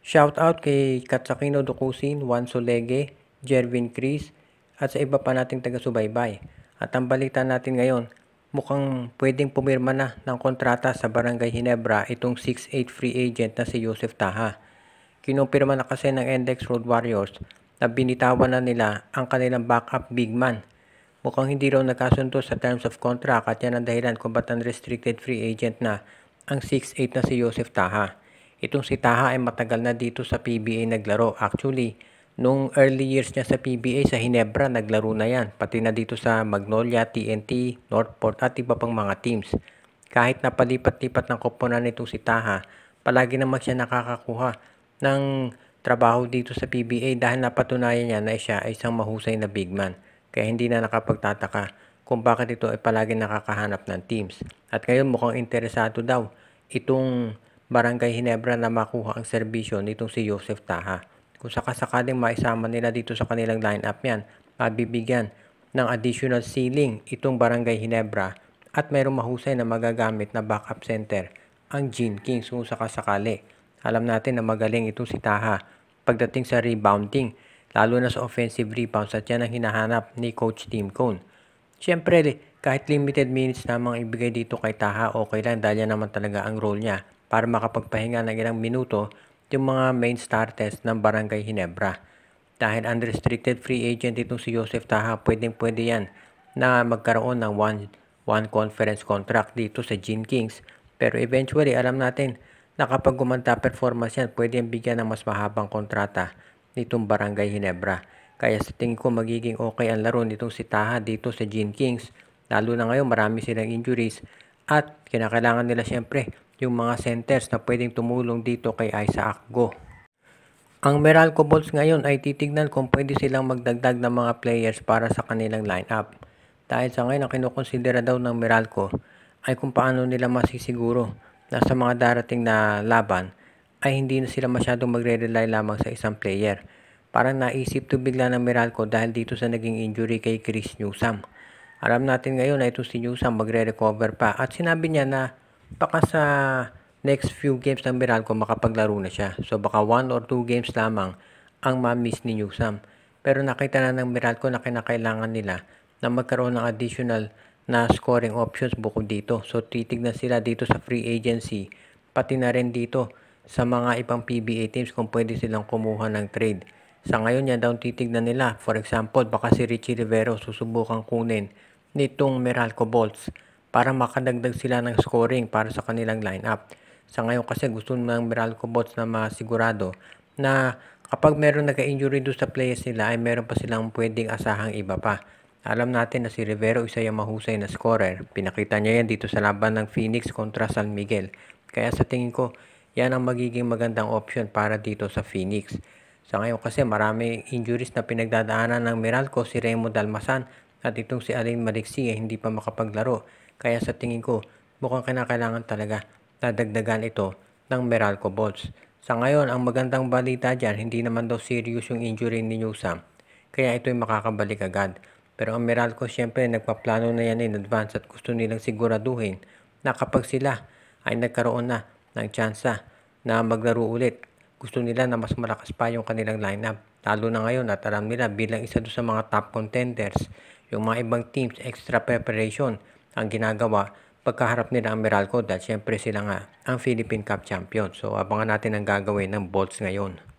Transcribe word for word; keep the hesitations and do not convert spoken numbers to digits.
Shoutout kay Katsakino Dukusin, Juan Solege, Jervin Cris, at sa iba pa nating taga-subaybay. At ang balita natin ngayon, mukhang pwedeng pumirma na ng kontrata sa Barangay Ginebra itong six eight free agent na si Joseph Taha. Kinumpirma na kasi ng Index Road Warriors na binitawan na nila ang kanilang backup big man. Mukhang hindi raw nagkasundo sa terms of contract at yan ang dahilan kung ba't unrestricted free agent na ang six eight na si Joseph Taha. Itong si Taha ay matagal na dito sa P B A naglaro. Actually, nung early years niya sa P B A sa Ginebra, naglaro na yan. Pati na dito sa Magnolia, T N T, Northport at iba pang mga teams. Kahit napalipat-lipat ng koponan nitong si Taha, palagi naman siya nakakakuha ng trabaho dito sa P B A dahil napatunayan niya na siya ay isang mahusay na big man. Kaya hindi na nakapagtataka kung bakit ito ay palagi nakakahanap ng teams. At ngayon mukhang interesado daw itong Barangay Ginebra na makuha ang serbisyo nitong si Joseph Taha. Kung sakasakaling maisama nila dito sa kanilang lineup yan, mabibigyan ng additional ceiling itong Barangay Ginebra at mayroong mahusay na magagamit na backup center ang Gene Kings kung sakasakali. Alam natin na magaling itong si Taha pagdating sa rebounding, lalo na sa offensive rebounds at yan ang hinahanap ni Coach Tim Cone. Siyempre, kahit limited minutes namang ibigay dito kay Taha, okay lang dahil yan naman talaga ang role niya para makapagpahinga ng ilang minuto yung mga main starters ng Barangay Ginebra. Dahil unrestricted free agent itong si Joseph Taha, pwedeng pwede yan na magkaroon ng one, one conference contract dito sa Gene Kings. Pero eventually, alam natin na kapag gumanda performance yan, pwede yung bigyan ng mas mahabang kontrata nitong Barangay Ginebra. Kaya sa tingin ko magiging okay ang laro nitong si Taha dito sa Gene Kings. Lalo na ngayon marami silang injuries at kinakailangan nila siyempre yung mga centers na pwedeng tumulong dito kay Isaac Go. Ang Meralco Bolts ngayon ay titignan kung pwede silang magdagdag ng mga players para sa kanilang lineup. Dahil sa ngayon ang kinukonsidera daw ng Meralco ay kung paano nila masisiguro na sa mga darating na laban ay hindi na sila masyadong magre-rely lamang sa isang player. Parang naisip to bigla ng Meralco dahil dito sa naging injury kay Chris Newsome. Alam natin ngayon na ito si Newsome magre-recover pa at sinabi niya na baka sa next few games ng Meralco makapaglaro na siya. So baka one or two games lamang ang ma-miss ni Newsome. Pero nakita na ng Meralco na kinakailangan nila na magkaroon ng additional na scoring options bukod dito. So titignan sila dito sa free agency pati na rin dito sa mga ibang P B A teams kung pwede silang kumuha ng trade. Sa ngayon yan daw titignan nila. For example, baka si Richie Rivero susubukan kunin nitong Meralco Bolts para makadagdag sila ng scoring para sa kanilang lineup. Sa ngayon kasi gusto ng Meralco Bolts na masigurado na kapag meron nagka-injury doon sa players nila ay meron pa silang pwedeng asahang iba pa. Alam natin na si Rivero isa yung mahusay na scorer. Pinakita niya yan dito sa laban ng Phoenix kontra San Miguel. Kaya sa tingin ko, yan ang magiging magandang option para dito sa Phoenix. Sa ngayon kasi marami injuries na pinagdadaanan ng Meralco, si Remo Dalmasan at itong si Alain Maliksi eh, hindi pa makapaglaro. Kaya sa tingin ko, mukhang kinakailangan talaga na dagdagan ito ng Meralco Bolts. Sa ngayon, ang magandang balita dyan, hindi naman daw serious yung injury ni Newsome. Kaya ito'y makakabalik agad. Pero ang Meralco siyempre nagpaplano na yan in advance at gusto nilang siguraduhin na kapag sila ay nagkaroon na ng tsansa na maglaro ulit, gusto nila na mas malakas pa yung kanilang lineup. Lalo na ngayon at alam nila bilang isa doon sa mga top contenders, yung mga ibang teams extra preparation ang ginagawa pagkaharap nila ang Meralco dahil siyempre sila nga ang Philippine Cup champion. So abangan natin ang gagawin ng Bolts ngayon.